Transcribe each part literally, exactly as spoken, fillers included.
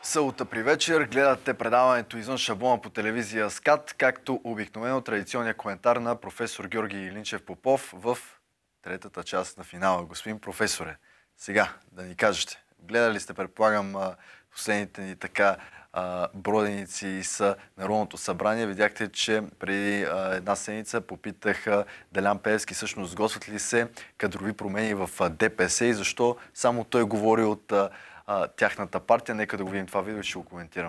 Събота при вечер гледате предаването извън шаблона по телевизия СКАТ, както обикновено традиционния коментар на професор Георги Илинчев Попов в третата част на финала. Господин професоре, сега да ни кажете, гледали сте, предполагам, последните ни така броденици с Народното събрание. Видяхте, че преди една седмица попитаха Делян Пеевски всъщност сготвят ли се кадрови промени в ДПС и защо само той говори от тяхната партия. Нека да го видим това видео и ще го коментираме.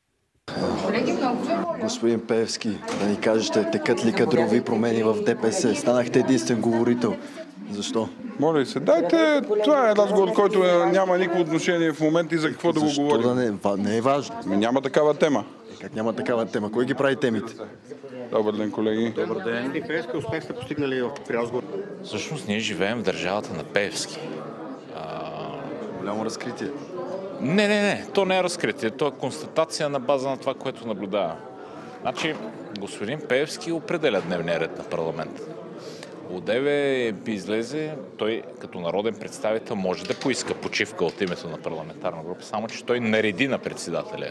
Господин Пеевски, да ни кажете, текат ли кадрови промени в ДПС? Станахте единствен говорител. Защо? Моля се, дайте, това е разговор, който няма никакво отношение в момента и за какво да го говорим. Защо да не, не е важно? Няма такава тема. Е, как няма такава тема? Кой ги прави темите? Добър ден, колеги. Добър ден. Вие Пеевски успех сте постигнали в разговор? Всъщност ние живеем в държавата на Пеевски. А... Голямо разкритие. Не, не, не. То не е разкритие. То е констатация на база на това, което наблюдава. Значи, господин Пеевски определя дневния ред на парламента. Одеве излезе, той като народен представител може да поиска почивка от името на парламентарна група, само че той нареди на председателя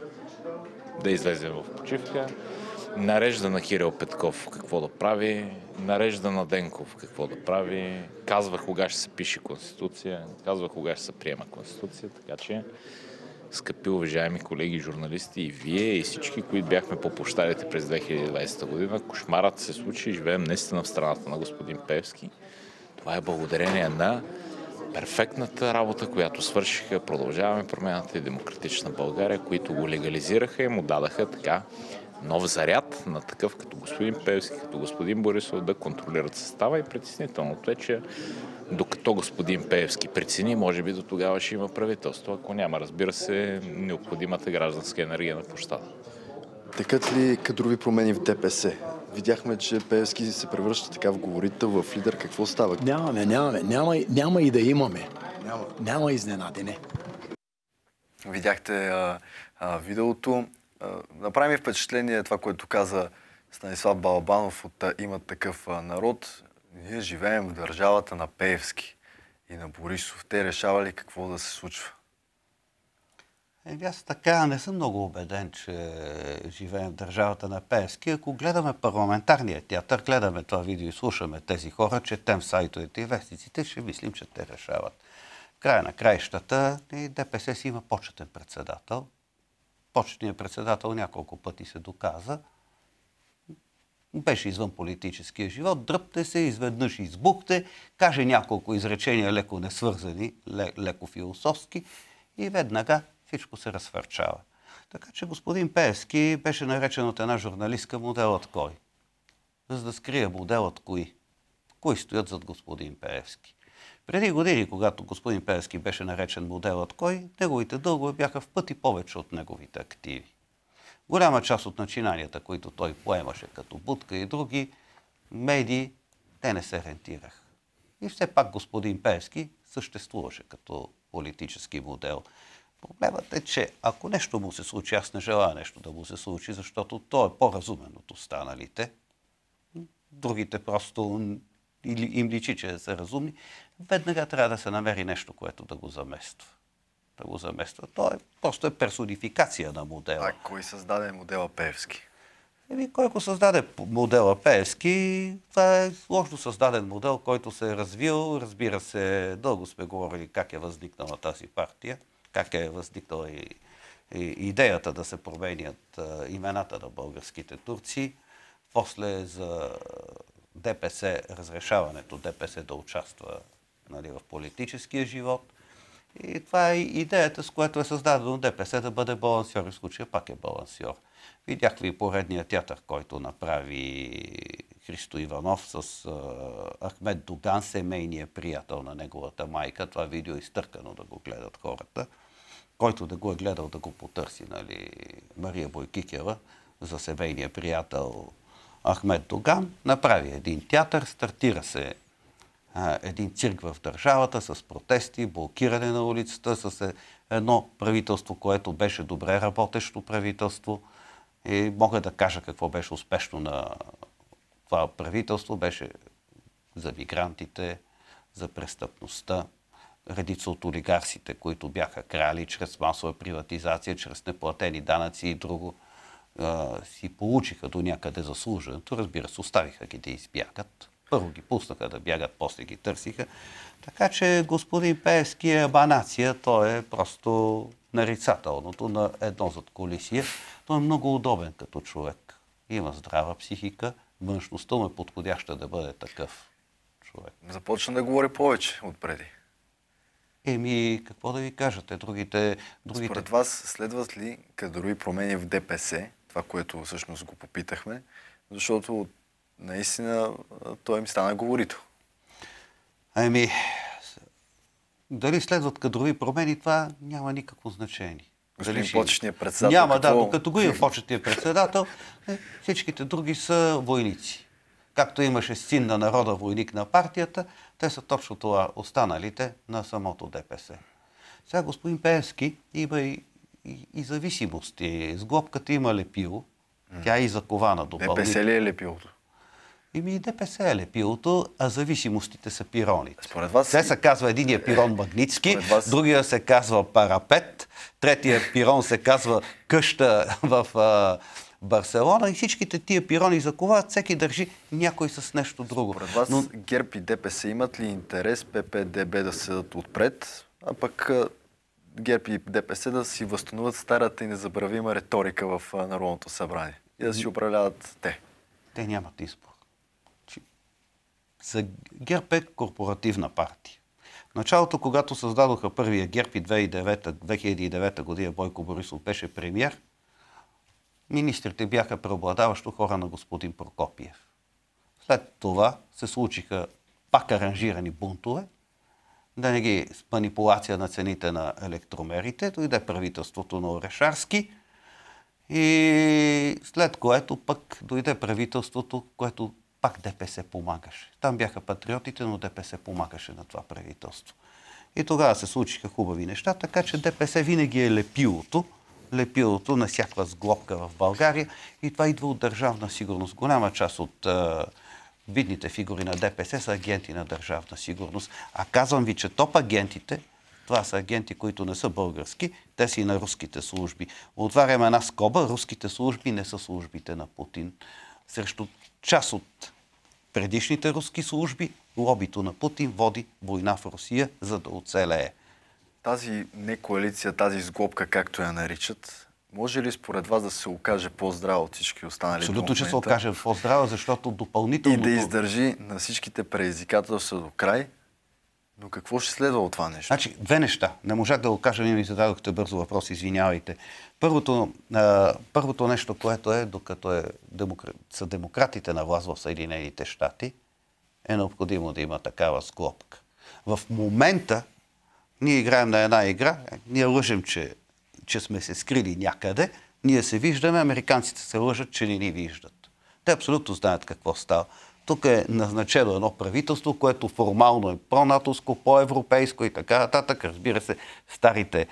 да излезе в почивка, нарежда на Кирил Петков какво да прави, нарежда на Денков какво да прави, казва кога ще се пише Конституция, казва кога ще се приема Конституция, така че, скъпи уважаеми колеги журналисти, и вие, и всички, които бяхме по площадите през две хиляди и двадесета година, кошмарът се случи и живеем наистина в страната на господин Пеевски. Това е благодарение на перфектната работа, която свършиха Продължаваме промяната и Демократична България, които го легализираха и му дадаха така нов заряд на такъв като господин Пеевски, като господин Борисов да контролират състава. И притеснителното е, че докато господин Пеевски прецени, може би до тогава ще има правителство, ако няма, разбира се, необходимата гражданска енергия на площада. Текат ли кадрови промени в ДПС? Видяхме, че Пеевски се превръща така в говорител, в лидер. Какво става? Нямаме, нямаме. Няма, няма и да имаме. Няма. Няма изненади, не. Видяхте а, а, видеото. А, направи ми впечатление това, което каза Станислав Балабанов от Има такъв народ. Ние живеем в държавата на Пеевски и на Борисов. Те решавали какво да се случва. Е, аз така не съм много убеден, че живеем в държавата на Пеевски. Ако гледаме парламентарния театър, гледаме това видео и слушаме тези хора, четем сайтовете и вестниците, ще мислим, че те решават. В края на краищата и ДПС си има почетен председател. Почетният председател няколко пъти се доказа. Беше извън политическия живот, дръпте се, изведнъж избухте, каже няколко изречения леко несвързани, леко философски и веднага всичко се разфърчава. Така че господин Пеевски беше наречен от една журналистка моделът кой? За да скрие моделът кои? Кои стоят зад господин Пеевски? Преди години, когато господин Пеевски беше наречен моделът кой, неговите дългове бяха в пъти повече от неговите активи. Голяма част от начинанията, които той поемаше като Будка и други медии, те не се рентираха. И все пак господин Пеевски съществуваше като политически модел. Проблемът е, че ако нещо му се случи, аз не желая нещо да му се случи, защото той е по-разумен от останалите. Другите просто им личи, че са разумни. Веднага трябва да се намери нещо, което да го замества. Да го замества. Той просто е персонификация на модела. А кой създаде модела Пеевски? Еми, кой го създаде модела Пеевски? Това е сложно създаден модел, който се е развил. Разбира се, дълго сме говорили как е възникнала тази партия, как е възникнала и, и идеята да се променят а, имената на българските турци. После за ДПС, разрешаването ДПС да участва, нали, в политическия живот. И това е идеята, с която е създадено ДПС да бъде балансьор. И в случая пак е балансьор. Видях ви поредния театър, който направи Христо Иванов с а, Ахмед Доган, семейния приятел на неговата майка. Това видео е изтъркано да го гледат хората. Който да го е гледал, да го потърси, нали, Мария Бойкикева за семейния приятел Ахмед Доган. Направи един театър, стартира се един цирк в държавата с протести, блокиране на улицата, с едно правителство, което беше добре работещо правителство. И мога да кажа какво беше успешно на това правителство. Беше за мигрантите, за престъпността, редица от олигарсите, които бяха крали чрез масова приватизация, чрез неплатени данъци и друго, си получиха до някъде заслуженото. Разбира се, оставиха ги да избягат. Първо ги пуснаха да бягат, после ги търсиха. Така че господин Пеевски е абанация, той е просто нарицателното на едно задкулисие. Той е много удобен като човек. Има здрава психика, външността му е подходяща да бъде такъв човек. Започна да говори повече отпреди. Еми, какво да ви кажете? Другите... другите... Според вас следват ли кадрови промени в ДПС? Това, което всъщност го попитахме, защото наистина той им стана говорител. Ами, дали следват кадрови промени, това няма никакво значение. Господин Дали почетният председател... Няма, какво... да, докато го има почетният председател, всичките други са войници. Както имаше син на народа, войник на партията, те са точно това, останалите на самото ДПС. Сега господин Пеевски има и, и, и зависимости. С глобката има лепило, тя е и закована допълнително. ДПС ли е лепилото? Ими и ДПС е лепилото, а зависимостите са пироните. Според вас... Те се казва единия пирон Магнитски, вас... другия се казва Парапет, третия пирон се казва къща в а, Барселона и всичките тия пирони заковат, всеки държи някой с нещо друго. Според вас Но... ГЕРБ и ДПС имат ли интерес ППДБ да седат отпред, а пък ГЕРБ и ДПС да си възстановят старата и незабравима риторика в Народното събрание и да си управляват те? Те нямат избор. За ГЕРБ е корпоративна партия. В началото, когато създадоха първия ГЕРБ и две хиляди и девета година Бойко Борисов беше премиер, министрите бяха преобладаващо хора на господин Прокопиев. След това се случиха пак аранжирани бунтове, да не ги с манипулация на цените на електромерите, дойде правителството на Орешарски и след което пък дойде правителството, което пак ДПС помагаше. Там бяха патриотите, но ДПС помагаше на това правителство. И тогава се случиха хубави неща, така че ДПС винаги е лепилото, лепилото на всякаква сглобка в България и това идва от държавна сигурност. Голяма част от а, видните фигури на ДПС са агенти на държавна сигурност. А казвам ви, че топ агентите, това са агенти, които не са български, те са и на руските служби. Отваряме една скоба, руските служби не са службите на Путин. Срещу част от предишните руски служби, лобито на Путин води война в Русия, за да оцелее. Тази не коалиция, тази сглобка, както я наричат, може ли според вас да се окаже по-здрава от всички останали? Абсолютно, че се окаже по-здрава, защото допълнително... И да издържи на всичките предизвикателства до край. Но какво ще следва от това нещо? Значи, две неща. Не можах да го кажа, вие ми зададохте бързо въпрос, извинявайте. Първото, а, първото нещо, което е, докато е демокра... са демократите на власт в Съединените щати, е необходимо да има такава сглобка. В момента ние играем на една игра, ние лъжем, че, че сме се скрили някъде, ние се виждаме, американците се лъжат, че не ни виждат. Те абсолютно знаят какво става. Тук е назначено едно правителство, което формално е про-натовско, по-европейско и така нататък. Разбира се, старите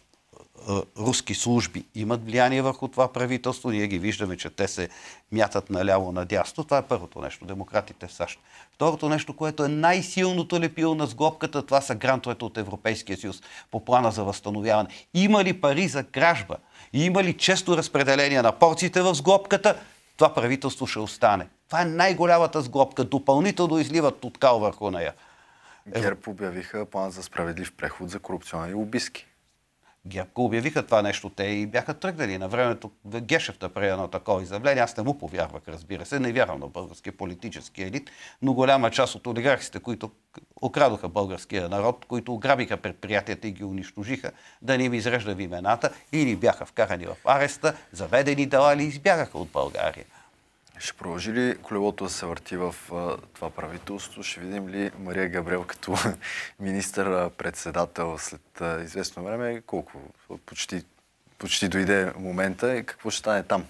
руски служби имат влияние върху това правителство. Ние ги виждаме, че те се мятат наляво-надясно. Това е първото нещо. Демократите в САЩ. Второто нещо, което е най-силното лепило на сглобката, това са грантовете от Европейския съюз по плана за възстановяване. Има ли пари за кражба? Има ли често разпределение на порциите в сглобката? Това правителство ще остане. Това е най-голямата сглобка. Допълнително изливат от кал върху нея. ГЕРБ обявиха план за справедлив преход за корупционни лобистки. ГЕРБ обявиха това нещо. Те и бяха тръгнали. На времето Гешев да прави едно такова изявление. Аз не му повярвах, разбира се. Не вярвам на българския политически елит, но голяма част от олигархите, които окрадоха българския народ, които ограбиха предприятията и ги унищожиха, да не им изреждам имената, или бяха вкарани в ареста, заведени дела или избягаха от България. Ще продължи ли колелото да се върти в а, това правителство? Ще видим ли Мария Габриел като министър-председател след а, известно време? Колко? Почти, почти дойде момента и какво ще стане там?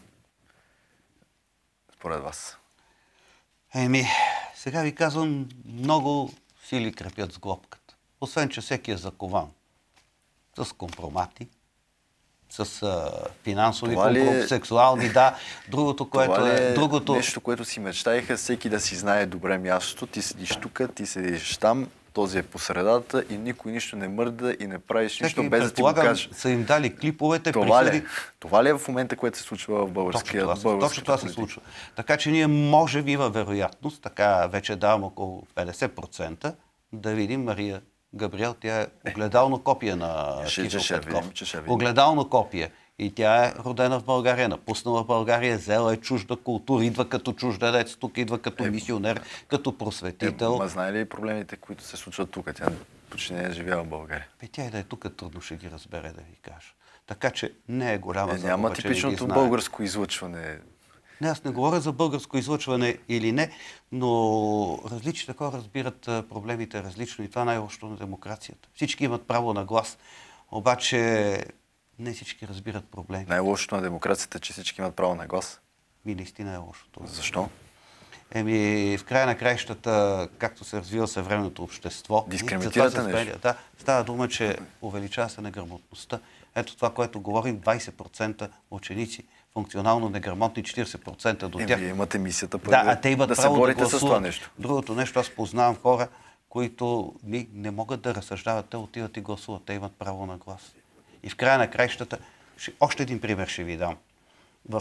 Според вас. Еми, сега ви казвам, много сили крепят сглобката. Освен, че всеки е закован с компромати, с а, финансови компромати, е... сексуални, да. Другото, което това е... е другото... нещо, което си мечтаеха, всеки да си знае добре мястото. Ти седиш тук, ти седиш там този е по средата и никой нищо не мърда и не правиш нищо Всеки, без да ти го кажеш. са им дали клиповете, Това ли, присъди... е? Това ли е в момента, което се случва в българския Точно това, българската точно това се политика? случва. Така че ние може би има вероятност, така вече давам около петдесет процента, да видим Мария Габриел. Тя е огледално копие на Ще- Кирил ще Петков. видим, че ще видим. Огледално копие. И тя е родена в България, напуснала в България, взела е чужда култура, идва като чужденец, тук идва като мисионер, като Е, просветител. ма знае ли проблемите, които се случват тук? Тя почти не е живяла в България. Бе, тя и да е тук, трудно ще ги разбере, да ви кажа. Така че не е голяма Е, загуба, няма че не ги типичното знае. българско излъчване. Не, аз не говоря за българско излъчване или не, но различните хора разбират а, проблемите различно и това е най-лошото на демокрацията. Всички имат право на глас, обаче не всички разбират проблеми. Най-лошото на демокрацията е, че всички имат право на глас. Ми наистина е лошото. Защо? Еми, в края на краищата, както се развива съвременното общество... Дискриминирате затова се нещо? сменя. Да, става дума, че увеличава се неграмотността. Ето това, което говорим, двайсет процента ученици, функционално неграмотни, четирийсет процента до Е, тях. вие имате мисията първо Да, а те имат да се право да борите с това гласуват. нещо. Другото нещо, аз познавам хора, които не, не могат да разсъждават, те отиват и гласуват, те имат право на глас. И в края на краищата, ще, още един пример ще ви дам. В...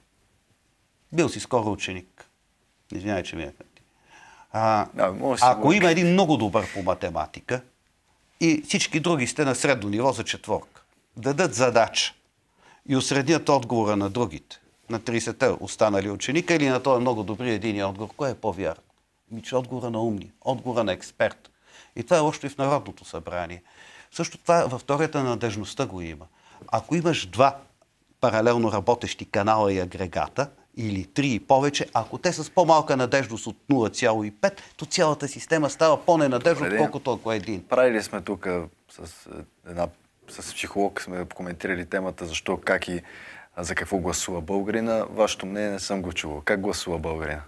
Бил си скоро ученик. Извинявай, че ми е къти. А, Да, може да си ако говори. има един много добър по математика и всички други сте на средно ниво за четворка, дадат задача и осреднят отговора на другите, на трийсетте останали ученика или на този много добри единия отговор, кое е по-вярно? Ми, че отговора на умни, отговора на експерт. И това е още и в Народното събрание. Също това във теорията на надежността го има. Ако имаш два паралелно работещи канала и агрегата, или три и повече, ако те са с по-малка надежност от нула цяло и пет, то цялата система става по-ненадежна, отколкото ако е един. Правили сме тук с една с психолог сме коментирали темата защо, как и а, за какво гласува българина. Вашето мнение не съм го чувал. Как гласува българина?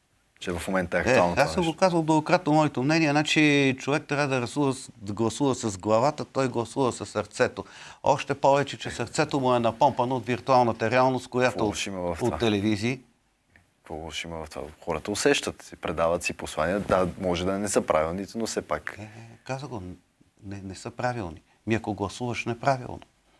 Че в момента е актуално Е, това аз съм нещо. го казал многократно моето мнение, значи човек трябва да, гласува, да гласува с главата, той гласува с сърцето. Още повече, че сърцето му е напомпано от виртуалната реалност, която Какво от, лошо има в това? от телевизии. Какво лошо има в това? Хората усещат, си предават си послания. Да, може да не са правилните, но все пак. Е, каза го, не, не са правилни. Ми ако гласуваш неправилно.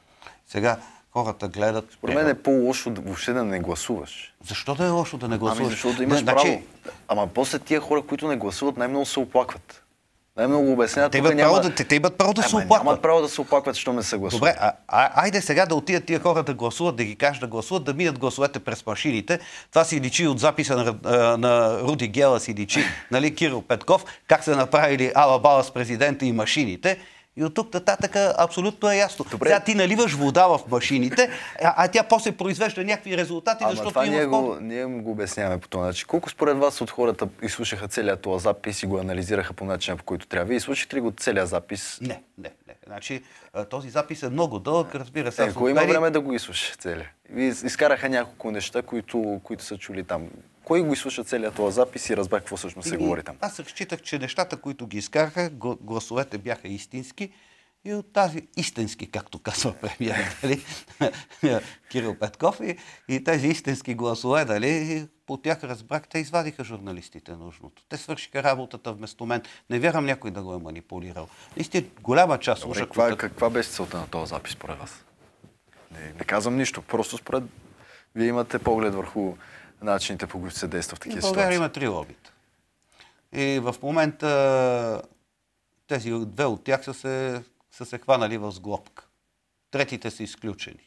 Сега хората гледат... Според мен е по-лошо да, въобще да не гласуваш. Защо да е лошо да не гласуваш? Ами защото имаш Не, право. значи, Ама после тия хора, които не гласуват, най-много се оплакват. Най-много обясняват. те, тук имат няма... право да, те, те имат право да се Ама оплакват. нямат право да се оплакват, що не се гласуват. Добре, а, а, айде сега да отидат тия хора да гласуват, да ги кажат да гласуват, да минат гласовете през машините. Това си личи от записа на, а, на Руди Гела, си личи, нали, Кирил Петков, как са направили ала-бала с президента и машините. И от тук нататък абсолютно е ясно. Добре. Сега ти наливаш вода в машините, а, а тя после произвежда някакви резултати, Ама защото това има ние вход. го, ние го обясняваме по този начин. Колко според вас от хората изслушаха целият този запис и го анализираха по начина, по който трябва? Вие изслушахте ли го целият запис? Не, не, не. Значи, а, този запис е много дълъг, разбира се. Е, аз кой има успели- време да го изслуша целият? Вие изкараха няколко неща, които, които са чули там. Кой го изслуша целият този запис и разбра какво всъщност се Еми, говори там? Аз разчитах, че нещата, които ги изкараха, гл- гласовете бяха истински и от тази истински, както казва премиер, дали, Кирил Петков, и, и тези истински гласове, дали, по тях разбрах, те извадиха журналистите нужното. Те свършиха работата вместо мен. Не вярвам някой да го е манипулирал. Наистина, голяма част Добре, слушах. каква, от- каква беше целта на този запис според вас? Не, не казвам нищо. Просто според... Вие имате поглед върху начините, по които се действа в В такива България ситуации. има три лобита. И в момента тези две от тях са се, са се хванали в сглобка. Третите са изключени.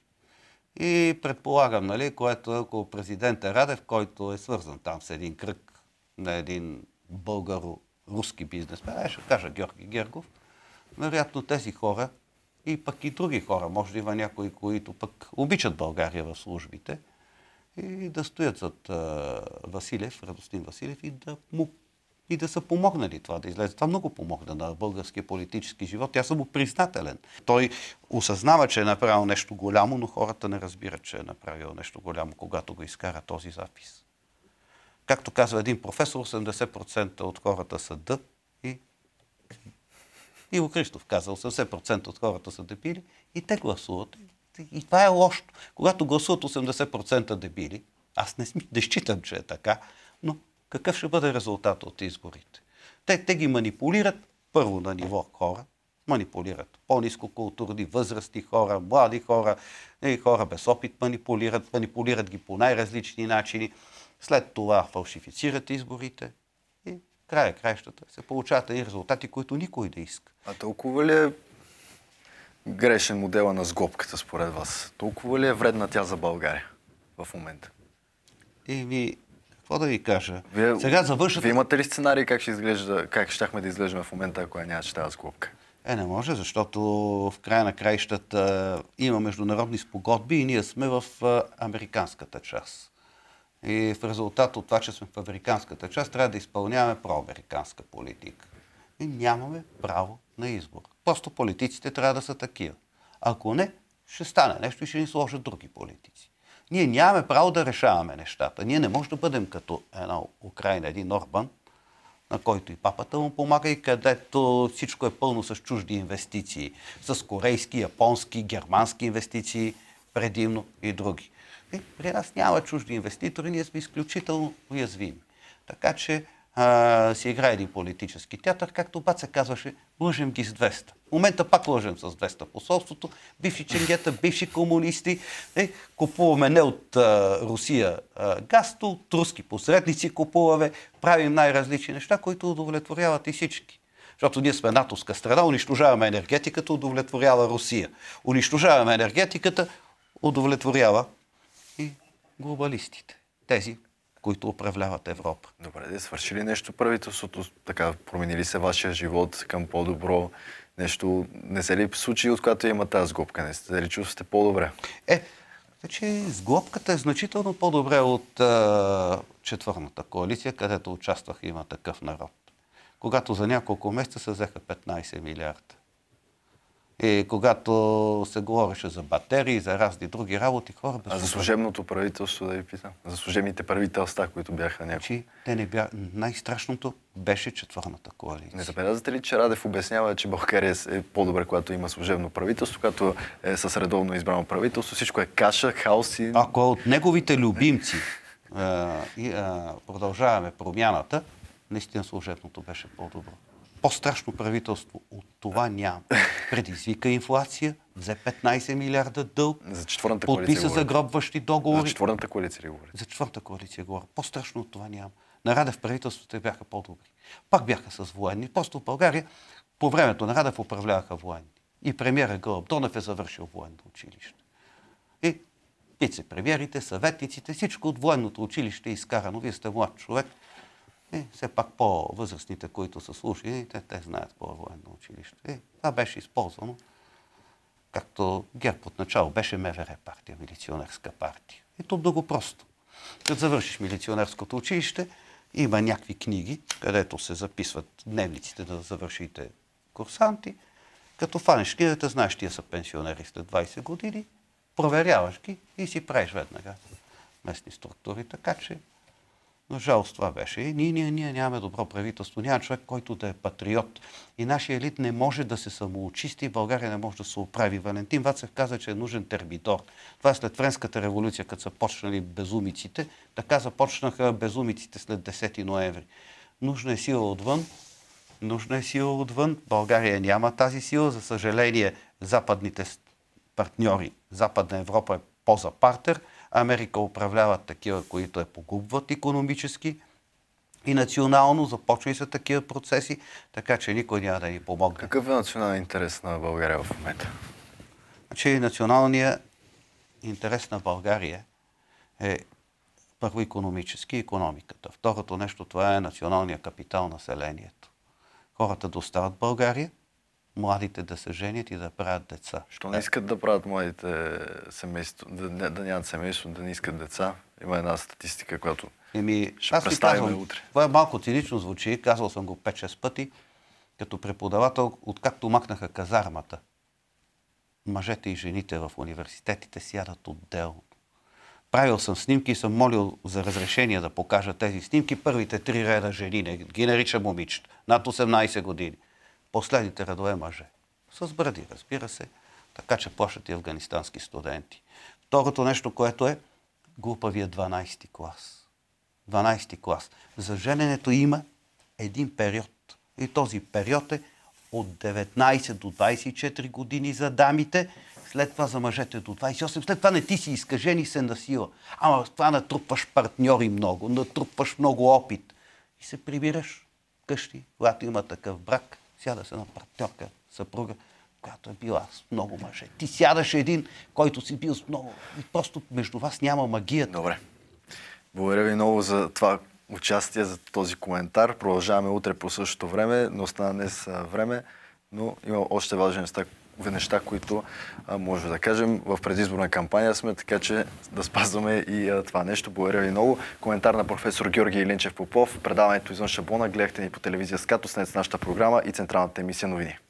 И предполагам, нали, което е около президента Радев, който е свързан там с един кръг на един българо-руски бизнесмен, ще кажа Георги Гергов, вероятно тези хора и пък и други хора, може да има някои, които пък обичат България в службите, и да стоят зад а, Василев, Радостин Василев и да му и да са помогнали това да излезе. Това много помогна на българския политически живот. Аз съм му признателен. Той осъзнава, че е направил нещо голямо, но хората не разбират, че е направил нещо голямо, когато го изкара този запис. Както казва един професор, осемдесет процента от хората са Д и Иво Христов каза, осемдесет процента от хората са дебили и те гласуват. И това е лошо. Когато гласуват осемдесет процента дебили, аз не, не считам, че е така, но какъв ще бъде резултат от изборите? Те, те ги манипулират първо на ниво хора, манипулират по-ниско културни, възрастни хора, млади хора, и хора без опит манипулират, манипулират ги по най-различни начини. След това фалшифицират изборите и края краищата се получават и резултати, които никой не иска. А толкова ли е грешен модела на сглобката според вас? Толкова ли е вредна тя за България в момента? И ви, какво да ви кажа? Вие, Сега завършат... Вие имате ли сценарий как ще изглежда, как щяхме да изглеждаме в момента, ако я нямаше тази сглобка? Е, не може, защото в края на краищата има международни спогодби и ние сме в американската част. И в резултат от това, че сме в американската част, трябва да изпълняваме проамериканска политика. И нямаме право на избор. Просто политиците трябва да са такива. Ако не, ще стане нещо и ще ни сложат други политици. Ние нямаме право да решаваме нещата. Ние не можем да бъдем като една Украина, един Орбан, на който и папата му помага и където всичко е пълно с чужди инвестиции. С корейски, японски, германски инвестиции, предимно и други. И при нас няма чужди инвеститори, ние сме изключително уязвими. Така че а, си играе един политически театър, както бат се казваше, лъжем ги с двеста. В момента пак лъжем с двеста посолството, бивши ченгета, бивши комунисти. Е, купуваме не от а, Русия а, газ, от руски посредници купуваме, правим най-различни неща, които удовлетворяват и всички. Защото ние сме натовска страна, унищожаваме енергетиката, удовлетворява Русия. Унищожаваме енергетиката, удовлетворява и глобалистите. Тези, които управляват Европа. Добре, да свърши ли нещо правителството? Така, промени се вашия живот към по-добро? Нещо не се ли случи, от когато има тази сглобка? Не сте ли чувствате по-добре? Е, значи сглобката е значително по-добре от а, четвърната коалиция, където участвах и Има такъв народ. Когато за няколко месеца се взеха петнайсет милиарда. И когато се говореше за батерии, за разни други работи, хора... А за служебното правителство, да ви питам? За служебните правителства, които бяха няколко? Че те не бяха... Най-страшното беше четвърната коалиция. Не забелязате ли, че Радев обяснява, че България е по-добре, когато има служебно правителство, когато е с редовно избрано правителство, всичко е каша, хаос и... Ако от неговите любимци а, и, а, продължаваме промяната, наистина служебното беше по-добро. По-страшно правителство от това няма. Предизвика инфлация, взе петнайсет милиарда дълг, за четвърната коалиция подписа загробващи договори. За четвърната коалиция ли говорите? За четвърната коалиция говоря. По-страшно от това няма. На Радев правителството бяха по-добри. Пак бяха с военни. Просто в България по времето на Радев управляваха военни. И премиера Гълъб Донев е завършил военно училище. И вице-премиерите, съветниците, всичко от военното училище е изкарано. Вие сте млад човек. И все пак по-възрастните, които са слушали, те, те знаят по военно училище. И това беше използвано, както ГЕРБ отначало беше МВР партия, милиционерска партия. И то много просто. Като завършиш милиционерското училище, има някакви книги, където се записват дневниците да завършите курсанти. Като фанеш книгата, знаеш, тия са пенсионери след двайсет години, проверяваш ги и си правиш веднага местни структури. Така че но жалост това беше. И ние, ние, ние нямаме добро правителство, няма човек, който да е патриот. И нашия елит не може да се самоочисти, България не може да се оправи. Валентин Вацев каза, че е нужен термидор. Това е след Френската революция, като са почнали безумиците. Така започнаха безумиците след десети ноември. Нужна е сила отвън. Нужна е сила отвън. България няма тази сила. За съжаление, западните партньори, Западна Европа е по-за партер. Америка управляват такива, които я погубват икономически и национално. Започват са такива процеси, така че никой няма да ни помогне. Какъв е национален интерес на България в момента? Значи националният интерес на България е първо икономически, икономиката. Второто нещо, това е националният капитал населението. Хората да остават в България, младите да се женят и да правят деца. Що не искат да правят младите семейство, да, да нямат семейство, да не искат деца? Има една статистика, която Еми, ще аз представим казвам, утре. Това е малко цинично звучи, казал съм го пет-шест пъти, като преподавател, откакто махнаха казармата. Мъжете и жените в университетите сядат отделно. Правил съм снимки и съм молил за разрешение да покажа тези снимки. Първите три реда жени, не ги нарича момичета, над осемнайсет години. Последните редове мъже. С бради, разбира се, така че плащат и афганистански студенти. Второто нещо, което е глупавия дванайсети клас. дванайсети клас. За жененето има един период. И този период е от деветнайсет до двайсет и четири години за дамите, след това за мъжете до двайсет и осем, след това не ти си изкажен и се насила. Ама това натрупваш партньори много, натрупваш много опит и се прибираш къщи, когато има такъв брак, сяда се на партньорка, съпруга, която е била с много мъже. Ти сядаш един, който си бил с много. И просто между вас няма магията. Добре. Благодаря ви много за това участие, за този коментар. Продължаваме утре по същото време. Не остана днес време, но има още важни неща, неща които а, може да кажем. В предизборна кампания сме, така че да спазваме и а, това нещо. Благодаря ви много. Коментар на професор Георги Илинчев Попов. Предаването Извън шаблона гледахте ни по телевизия СКАТ, останете с нашата програма и централната емисия новини.